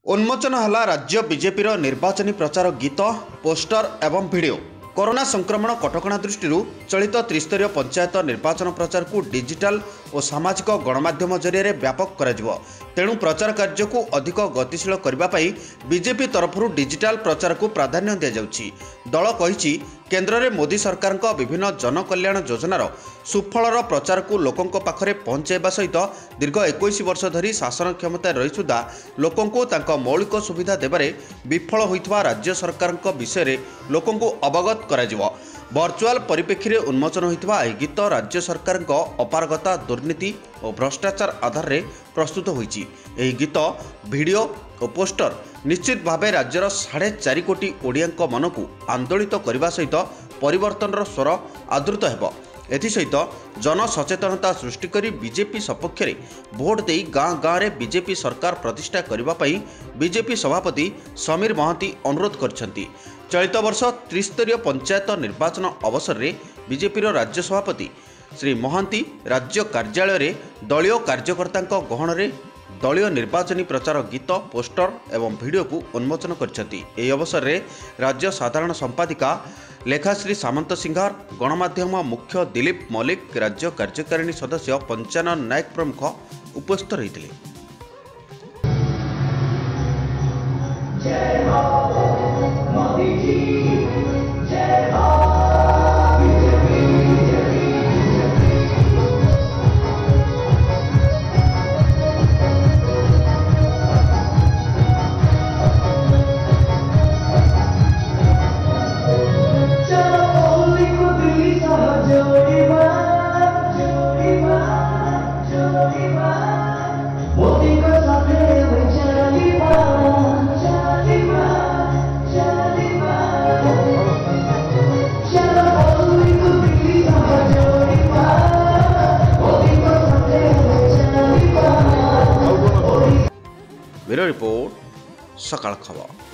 उन्मोचन हला राज्य बीजेपी निर्वाचनी प्रचार गीत पोस्टर एवं वीडियो। कोरोना संक्रमण कटकणा दृष्टि चलित त्रिस्तरीय पंचायत निर्वाचन प्रचार को डिजिटल और सामाजिक गणमाध्यम जरिए व्यापक करा तेणु प्रचार कार्य को अधिक गतिशील करने बीजेपी तरफ डिजिटल प्रचार को प्राधान्य दि जाउछि। दल कहिछि केंद्र में मोदी सरकार विभिन्न जनकल्याण योजनार सुफलर प्रचार को लोकों पाखरे पहुंचाइबा सहित दीर्घ 21 वर्ष धरी शासन क्षमता रही सुधा लोकों को मौलिक सुविधा देबारे विफल होइतबा राज्य सरकार विषय लोकों को अवगत कराजिवो। वर्चुआल परिप्रेक्षी में उन्मोचन होइतबा एही गीत राज्य सरकार अपारगता दुर्नीति और भ्रष्टाचार आधार में प्रस्तुत होइछि। एही गीत वीडियो और पोस्टर निश्चित भाव राज्यर 4.5 कोटी ओडिया मन को आंदोलित करने सहित परिवर्तन स्वर आदृत हेब। एसहित जनसचेतनता सृष्टि करी बीजेपी सपक्ष में भोट दे गाँ गाँव में बीजेपी सरकार प्रतिष्ठा करने बीजेपी सभापति समीर महांती अनुरोध करछंती। चलित वर्ष त्रिस्तरीय पंचायत निर्वाचन अवसर में बीजेपी राज्य सभापति श्री महांती राज्य कार्यालय में दलीय कार्यकर्ता गहन में दलीय निर्वाचनी प्रचार गीत पोस्टर एवं वीडियो को उन्मोचन करछंती। एही अवसर में राज्य साधारण संपादिका लेखाश्री सामंत सिंघार, गणमाध्यम मुख्य दिलीप मल्लिक, राज्य कार्यकारिणी सदस्य पंचानन नायक प्रमुख उपस्थित रहिथिले। जय हो मोदी जी, जय हो ब्यूरो रिपोर्ट सकाळ खबर।